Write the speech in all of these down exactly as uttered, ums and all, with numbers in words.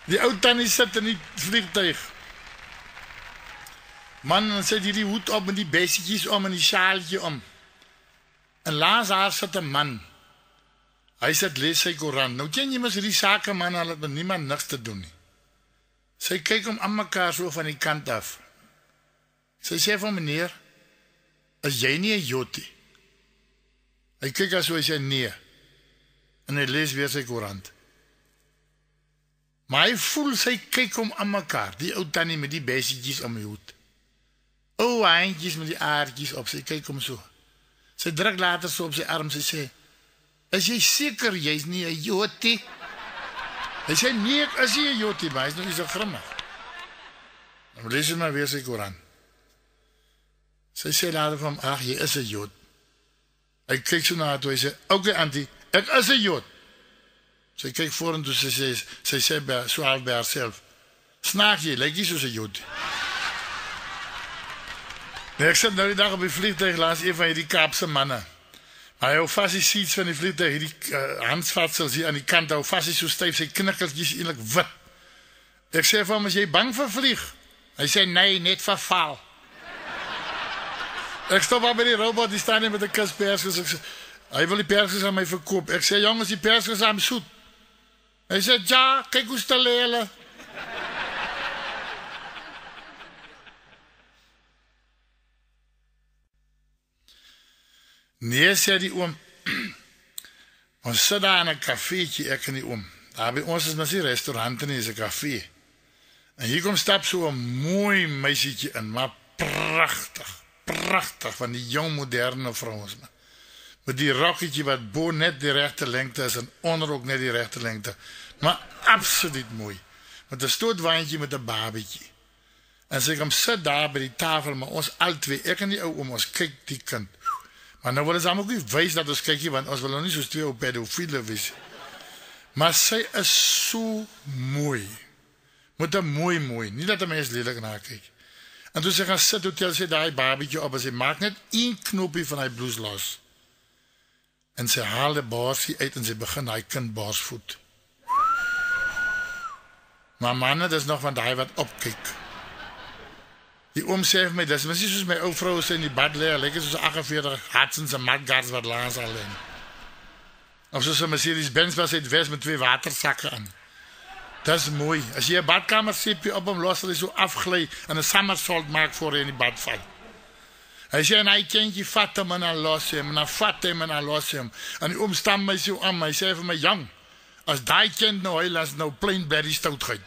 Die ou tannie sit in die vliegtuig. Man, dan sit hierdie hoed op met die besietjies om en die sjaaltjie om. En laas haar sit 'n man. Hy sit lees sy koran. Nou ken jy mos hierdie sakeman, hulle het met niemand niks te doen nie. Sy kyk hom aan mekaar so van die kant af. Sy sê van meneer, is jy nie 'n Jotie? Hy kyk as hy sê nee. En hy lees weer sy koran. Maar hy voel sy kyk hom aan mekaar, die ou tannie met die besietjies om die hoed. O, handjies met die aardjies op, sy kyk hom so. Sy druk later so op sy arm, sy sê, is jy seker jy's nie 'n Jotie? Hy sê, nee, ek is nie 'n Jotie, maar hy is nog nie so grimmig. Dan lees hy maar weer sy koran. Sy sê later van hom, ag, jy is 'n Jood. Hy kyk so na haar toe, hy sê, oké, auntie, ek is 'n Jood. Sy kyk vorentoe, sy sê, sy sê by, so half by haarself, snaak jy, lyk jy soos 'n Jood. Nee, ek sit nou die dag op die vliegtuig langs een van hierdie Kaapse manne. Maar hy hou vast die seats van die vliegtuig, hierdie uh, handvatsels hier aan die kant, hou vast die so styf, sy kinderkeltjies eintlik wit. Ek sê vir hom, is jy bang vir vlieg? Hy sê, nee, net vir val. Ek stop al by die robot, die staan hier met 'n kus perskus. Ek sê, hy wil die perskus aan my verkoop. Ek sê, jongens, die perskus aan soet. Hy sê, ja, kyk hoe stel hulle. Nee, sê die oom, ons sit daar in 'n kafeetje, ek en die oom. Daar by ons is mos nie restaurant nie, is 'n kafee. En hier kom stap so 'n mooi meisietjie in, maar pragtig, pragtig, van die jong moderne vrouens. Met die rokkietjie wat bo net die regte lengte is en onder ook net die regte lengte. Maar absoluut mooi. Met 'n stootwaandjie met 'n babietjie. En sy kom sit daar by die tafel, maar ons albei, ek en die ou oom, ons kyk die kind. Maar nou wil ons hom ook nie wys dat ons kykie, want ons wil nou nie soos twee op pedofiele wees. Maar sy is so mooi. Met 'n mooi mooi, nie dat 'n mens lelik na kyk. En toe sy gaan sit, toe tel sy daai babietjie op en sy maak net een knoppie van hy blouse los. En sy haal die borsie uit en sy begin daai kind borsvoed. Maar manne, dis nog van daai wat opkyk. Die oom sê vir my, dis mens nie soos my ou vrou sê in die bad lê, lekker soos agt en veertig Hudsons en Mudguards wat langs al lê. Of soos 'n Mercedes Benz was uit Wes met twee watersakke aan. Dis mooi. As jy 'n badkamer sepie op hom los, sal hy so afgly en 'n somersault maak voor hy in die bad val. Hy sê, en hy kindjie vat hom en dan los hom, en dan vat hom en dan los hom. En die oom stam my so aan, hy sê vir my, jong, as daai kind nou hy las nou plain berry stout geit.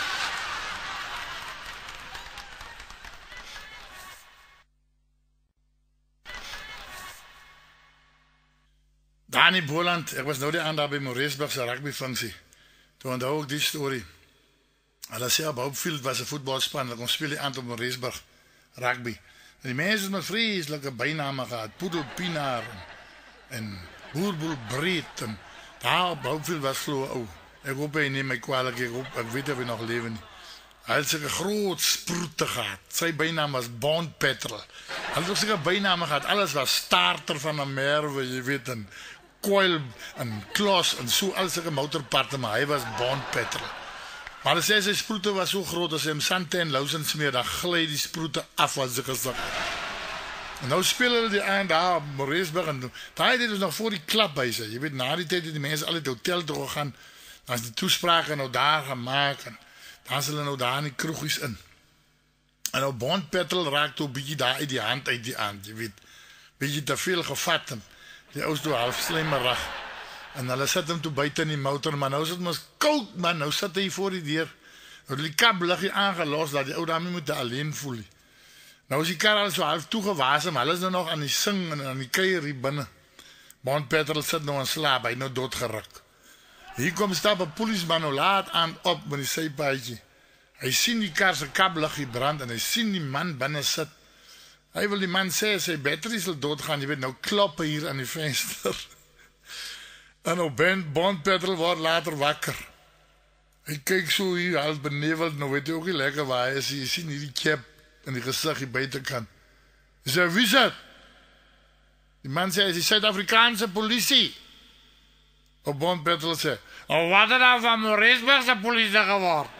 Dani Boland, ek was nou die aand daar by Moreesburg se rugbyfunksie. Toe onthou ek die storie. Hulle sê op Hopefield was 'n voetbalspan, hulle kom speel die aand op Moreesburg rugby. En die mense het met vreeslike byname gehad, Poedelpinaar en, en Boerboel Breed en daar op Hopefield was glo ou. Ek hoop hy neem my kwalijk, ek hoop, ek weet of hy nog lewe nie. Hy het sulke groot sproete gehad. Sy bynaam was Bond Petrol. Hy het ook sulke byname gehad, alles was starter van 'n Merwe, jy weet, en coil en klos en so al sulke motorparte, maar hy was Bond Petrol. Maar hy sê sy sproete was so groot, as hy hem sante en lausen smeer, dan glij die sproete af wat sy gesig. En nou speel hulle die aand daar op Moreesburg, en daai tyd was nog voor die klaphuise, jy weet, na die tyd het die mense al die hotel toe gegaan, dan is die toesprake nou daar gemaak, en dan is hulle nou daar in die kroegies in. En nou Bond Petrol raak toe bietjie daar uit die hand uit die aand, jy weet, bietjie te veel gevat, en die ouders toe half slijmerig. En hulle sit hem toe buiten in die motor, maar nou is het mos koud, man, nou sit hy voor die deur. Nou die kap liggie aangelos, dat die ou daarmee moet alleen voel. Nou is die kar al so half toegewaas, maar hulle is nou nog aan die sing en aan die kuier hier binnen. Bond Petrol sit nou in slaap, hy nou doodgeruk. Hier kom stap 'n polisman nou laat aan op met die sypaadjie. Hy sien die kar se kap liggie brand, en hy sien die man binne sit. Hy wil die man sê, sy batterie sal doodgaan, jy weet, nou klop hy hier aan die venster. En nou ben Bond Petrol word later wakker. Hy kyk so hier, half beneveld, nou weet hy ook nie lekker waar hy is, jy sien hierdie cap in die gesig hier buitenkant. Hy sê, wie is dit? Die man sê, hy is die Suid-Afrikaanse polisie. Op Bonpetrol sê, "Oh, wat het nou van Moresburg se polisie geword?"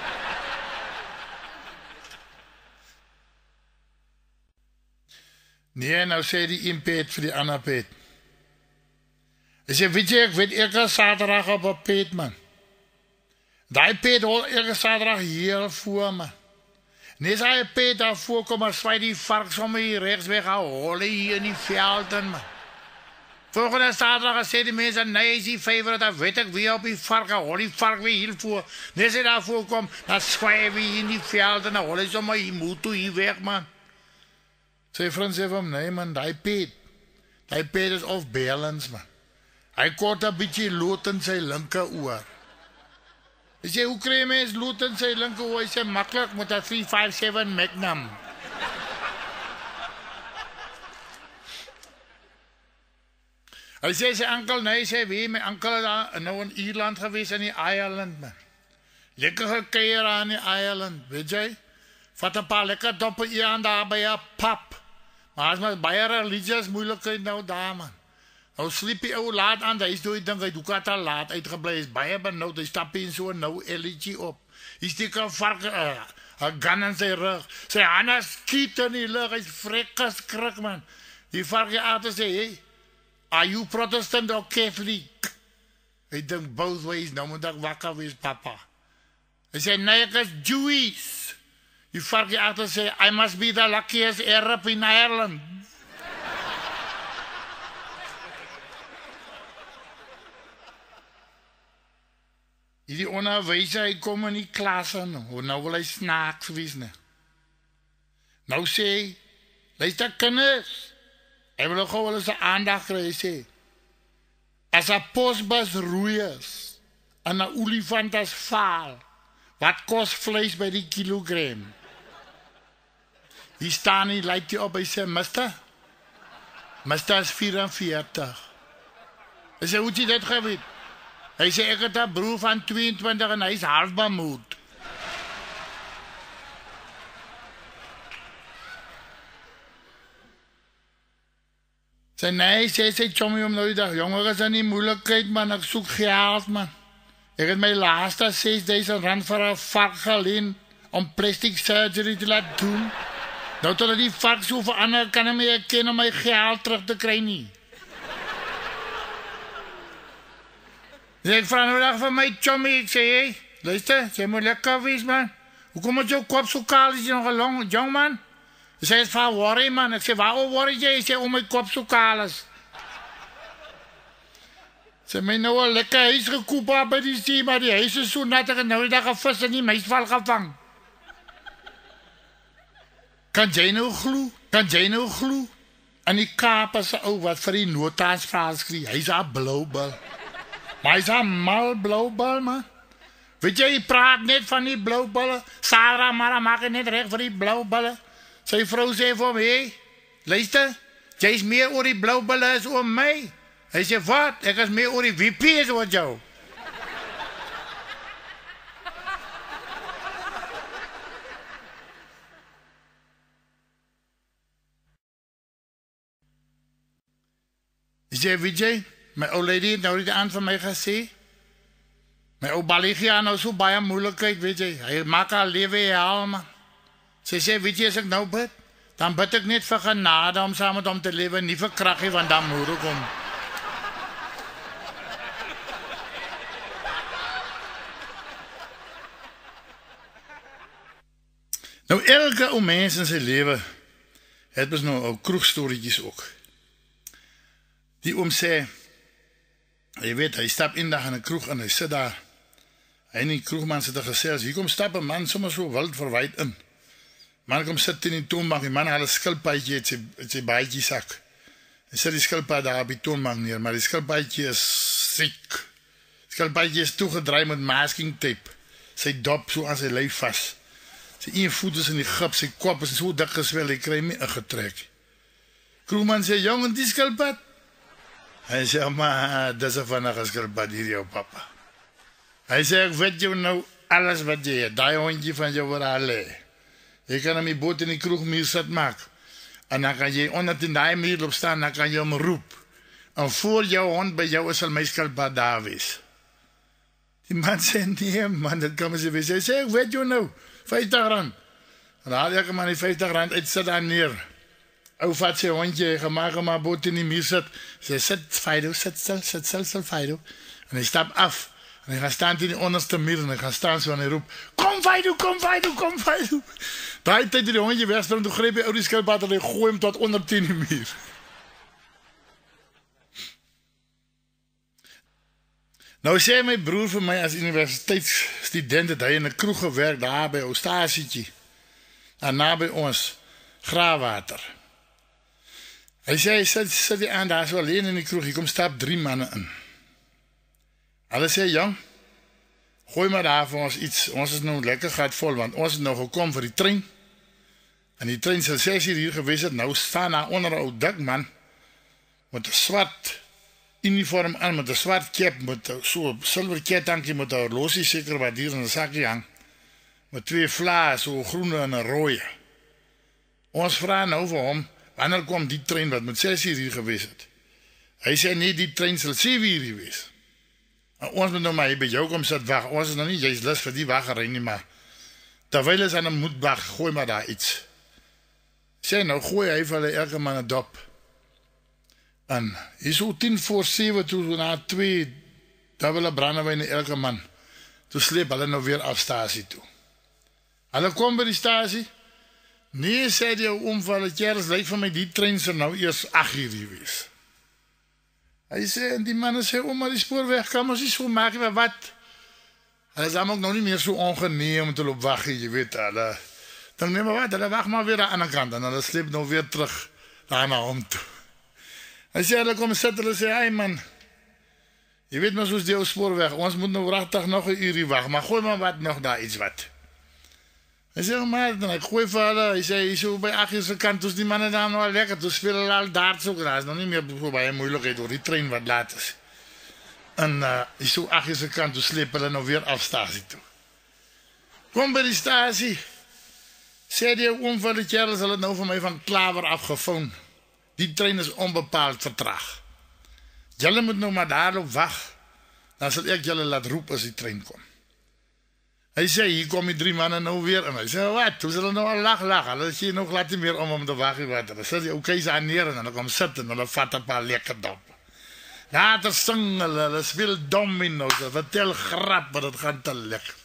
Nee, nou sê die een Piet vir die ander Piet. Hy sê, weet jy, ek weet elke Saterdag op 'n Piet, man. Daai Piet hol elke Saterdag heel voor, man. Net as hy Piet daar voorkom, maar swaai die vark sommer hier rechts weg, hou hol hier in die velden, man. Volgende Saterdag sê die mense, nee, is die favorite, dan weet ek wie op die vark, hol die vark weer hier voor. Net as hy daar voorkom, dan swaai hy hier in die velden, dan hol hy sommer hier moto hier weg, man. Sy vriend sê vir hom, nee man, die Piet, die Piet is off balance, man. Hy kort een bietjie lood in sy linker oor. Hy sê, hoe krijg mens lood in sy linker oor? Hy sê, makkelijk met een drie vyf sewe Magnum. Hy sê, sy ankel, nee, hy sê, wie, my ankel is nou in Ierland gewees, in die Ireland, man. Lekker gekeier aan die Ireland, weet jy? Vat een paar lekker doppe eer aan daar by een pap. Maar as my baie religious moeilikheid nou daar, man. Nou sliep die ou laat aan, hy is door die ding, hy doek het al laat uitgeblij, hy is baie benauwd, hy stap in so'n nou elletjie op. Hy steek een vark, uh, een gun in sy rug, sy handen skiet in die lucht, hy is vrek geskrik, man. Die vark achter sê, hey, are you Protestant or Catholic? Hy dink both ways, nou moet ek wakker wees, papa. Hy sê, nee, ek is Jewish. Die vark achter sê, I must be the luckiest Arab in Ireland. Die onderwijzer, hy kom in die klas aan, nou wil hy snaaks wees, ne. Nou sê hy, luister kinders, hy wil gauw wel eens een aandag kry, hy sê, as een postbus roei is, en een olifant is vaal, wat kost vlees by die kilogram? Die staan nie, lyk die op, hy sê, mister, mister is vierenveertig. Hy sê, hoe het jy dit geweet? Hy sê, ek het een broer van tweeëntwintig en hy is half bemoed. Sy nee, sê sy chommy om nou die dag, jonger is in die moeilikheid, man, ek soek geld, man. Ek het my laaste ses duisend rand vir een vark geleen, om plastic surgery te laat doen. Nou totdat die vark so verander, kan hy my herken om my geld terug te kry nie. Ek vraag nou dag van my chommy, ek sê, hey, luister, jy moet lekker wees, man. Hoekom het jou kop so kaal, is jy nog een long, jong, man? Hy sê, het is van worry, man. Ek sê, waarom worry jy? Hy sê, om my kop so kaal is. Sy my nou een lekker huis gekoop op by die see, maar die huis is so nat, ek het nou die dag een vis in die muisval gevang. Kan jy nou glo? Kan jy nou glo? En die Kaap is ou wat vir die notansvraag skrie, hy is een blauwbal. Maar hy is een mal blauwbal, man. Weet jy, hy praat net van die blauwballe. Sarah Mara maak het net recht vir die blauwballe. Sy vrou sê vir hom, hey, luister, jy is meer oor die blauwballe as oor my. Hy sê, wat? Ek is meer oor die W P as oor jou. Hy sê, weet jy, my ou lady het nou die aan van my gesê, my ou Baligia nou so baie moeilikheid, weet jy, hy maak haar lewe hel, man. Sy sê, weet jy, as ek nou bid, dan bid ek net vir genade om saam met hom te lewe, nie vir kraggie, want dan moet ek om. Nou, elke ou mens in sy lewe, het ons nou ou kroegstorietjies ook. Die oom sê, jy weet, hy stap een dag in 'n kroeg en hy sit daar, hy en die kroegman sit er gesels, hier kom stap 'n man sommer so wild verwyd in. Man kom sit in die toonbank, die man haal 'n skilpaadjie uit sy, uit sy baadjie sak. Hy sit die skilpaad daar op die toonbank neer, maar die skilpaadjie is siek. Die skilpaadjie is toegedraai met masking tape, sy dop so aan sy lyf vas. Sy een voet is in die gip, sy kop is so dik geswel, hy kry nie ingetrek. Kroegman sê, jong, en die skilpad? Hy sê, maar, dis een vinnige skilpad hier, jou papa. Hy sê, ek weet jou nou alles wat jy het, die hondje van jou waar daar lê. Jy kan hem die boot in die kroegmuur sit maak, en dan kan jy onder in die muur op staan, dan kan jy hom roep. En voor jou hond by jou sal my skilpad daar wees. Die man sê, nee man, dit kan my sê wees. Hy sê, ek weet jou nou, vyftig rand. En dan haal ek hom aan die vyftig rand uit, sit daar neer. Ou vat sy hondje, gemaak hom maar boot in die muur sit. Sê, sit Fido, sit stil, sit stil, sit Fido. En hy stap af. En hy gaan staan in die onderste muur en hy gaan staan so en hy roep, kom Fido, kom Fido, kom Fido. Daai tyd die hondje wegspring, toe greep hy ou die skilpad en hy gooi hom tot onder teen die muur. Nou sê my broer vir my as universiteitsstudent het hy in 'n kroeg gewerk daar by Ostasietjie. En naby ons Graafwater. Hy sê hy sit, sit die aan daar so alleen in die kroeg, hier kom stap drie manne in. Hulle sê, jong, gooi maar daar vir ons iets, ons is nou lekker gat vol, want ons het nou gekom vir die trein. En die trein sal ses uur hier gewees het, nou staan daar onder 'n ou dik man met 'n swart uniform aan, met 'n swart cap, met so 'n silwer kettingkie met 'n horlosie seker wat hier in 'n sakkie hang, met twee vlae, so groen en 'n rooi. Ons vra nou vir hom, wanneer kom die trein wat met ses uur hier gewees het? Hy sê nee, die trein sal sewe uur hier wees. En ons moet nou maar hier by jou kom sit wag. Ons is nog nie juist lus vir die waggery nie, maar terwyl is aan 'n moed wag, gooi maar daar iets. Sê nou, gooi hy vir hulle elke man 'n dop. En hier so tien voor sewe toe na twee dubbele brandewyn elke man. Toe sleep hulle nou weer af stasie toe. Hulle kom by die stasie. Nee, sê die ou oom van hulle kerels, lyk vir my die trein sal nou eers agt uur hier wees. Hy sê, en die manne sê, oom, maar die spoorweg kan ons nie so maak, maar wat? Hulle is ook nog nie meer so ongeneem om te loop wag, jy weet, hulle, dan neem maar wat, hulle wacht maar weer aan die ander kant, en hulle sleep nou weer terug daar na hom toe. Hy sê, hulle kom sit, hulle sê, hey man, jy weet maar soos die ou spoorweg, ons moet nou wrachtig nog een uur hier wacht, maar gooi maar wat nog daar iets wat. Hy sê, maar, dan ek gooi vir hulle, hy sê, hy so by agt uur se kant, toes die manne daar nou al lekker, toes speel hulle al darts ook, daar is nog nie meer baie moeilikheid oor die trein wat laat is. En uh, hy so agt uur se kant, toes sleep hulle nou weer af stasie toe. Kom by die stasie, sê die oom van die kerels, hulle nou vir my van Klaver afgefoon. Die trein is onbepaald vertraag. Julle moet nou maar daarop wag, dan sal ek julle laat roep as die trein kom. Hy sê, hier kom die drie manne nou weer, en hy sê, wat, hoe sal hulle nou al lach, lach, hulle sê nog laat nie meer om om te wag, wat, hulle sê die oukeis aan neer, en hulle kom sit, en hulle vat een paar lekker dop. Later sing hulle, hulle speel domino's, hulle vertel grap, maar het gaan te lekker.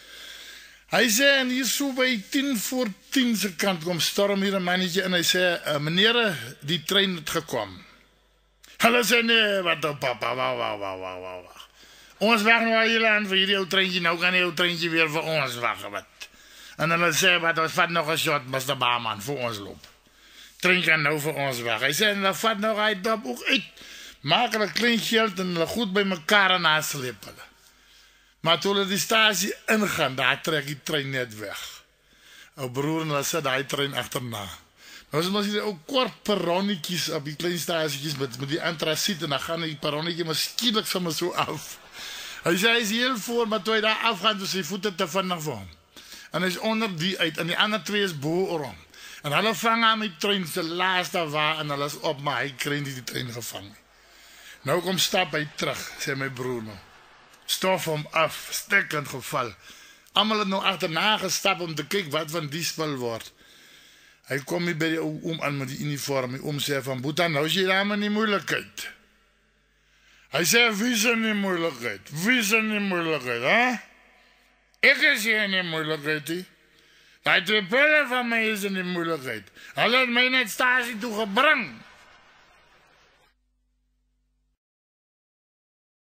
Hy sê, en hier so by tien voor tien se kant, kom storm hier een mannetje, en hy sê, meneer, die trein het gekom. Hulle sê, nee, wat op papa, wauw, wauw, wauw, wauw, wauw. Ons wacht nou al hier aan vir hierdie ou treintjie, nou kan die ou treintjie weer vir ons wacht, wat. En hulle sê, wat, ons vat nog een shot, mister Baarman, vir ons loop. Trein kan nou vir ons wacht. Hy sê, en hulle vat nog uit dop ook uit, maak hulle klein geld en hulle goed by mekaar en nasleep hulle. Maar toe hulle die stasie ingaan, daar trek die trein net weg. Ou broer en hulle sit die trein achterna. Nou is ons hier ook kort perronniekies op die klein stasiekies met, met die antraciet en dan gaan die perronniekie maar skielik sommer so af. Hy sê, hy is heel voor, maar toe hy daar afgaan, toe sy voete te vinnig vir hom. En hy is onder die uit, en die ander twee is boe oor hom. En hulle vang aan die trein, sy laaste waar, en hulle is op, maar hy kry nie die trein gevang. Nou kom stap hy terug, sê my broer nou. Stof hom af, stikkend geval. Almal het nou achterna gestap om te kyk wat van die spul word. Hy kom hier by die oom aan met die uniform, die oom sê van, Boeta, nou is jy daar met die moeilikheid. Hy sê, wie is in die moeilikheid? Wie is in die moeilikheid, hè? Ek is hier in die moeilikheid, he. Die twee pille van my is in die moeilikheid. Hulle het my net stasie toe gebring.